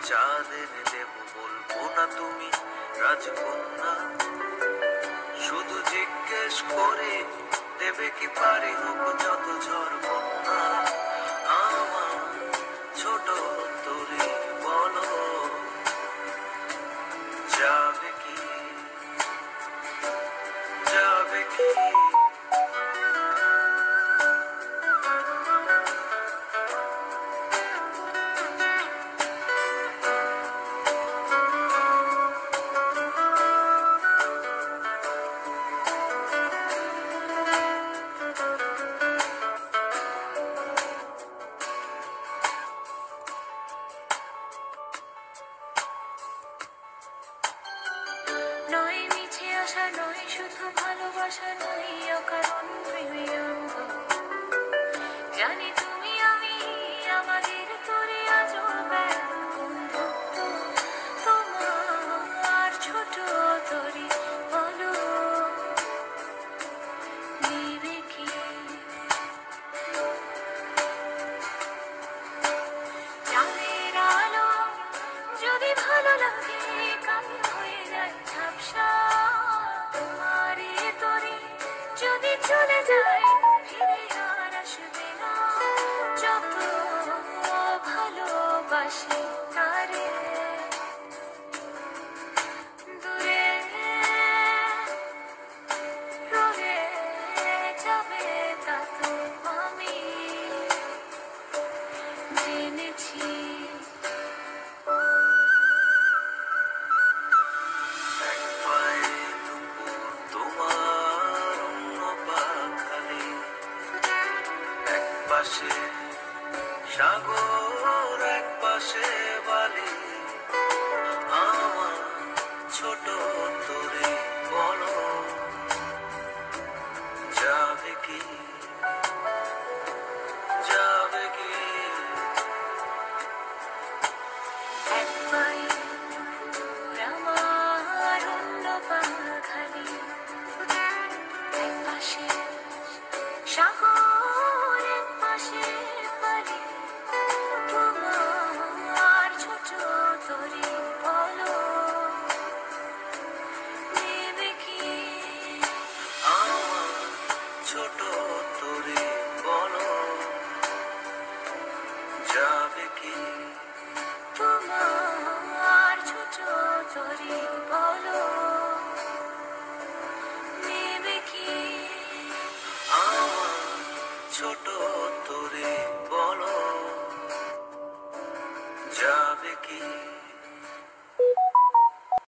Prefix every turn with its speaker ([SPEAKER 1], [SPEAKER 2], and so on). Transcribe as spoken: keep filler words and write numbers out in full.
[SPEAKER 1] চাঁদ এনে দেব, বলবো না তুমি রাজকন্যা। শুধু জিজ্ঞেস করে দেবে কি পারি, হোক যত ঝড় বন্যা। আমার ছোট তরি বলো, যাবে কি, যাবে কি?
[SPEAKER 2] নয় মিছে আশা, নয় শুধু ভালোবাসা, নয় অকারণ প্রেমে অন্ধ। জানি তুমি আমি আমাদের তোরে আজও বন্ধুত্ব। তোমার ছোট তরি বলো, দিবে কি? চাঁদের আলো যদি ভালো লাগে, কাল হয়ে যায় ঝাপসা। তোমারে তরি যদি চলে যায়, ফিরে আর আসবে না। যত ভালোবাসি তারে, দূরে রয়ে যাবে তা তো আমি জেনেছি।
[SPEAKER 1] এক পায়ে দুপুর তোমার, অন্য পা খালি। এক পাশে সাগর, এক পাশে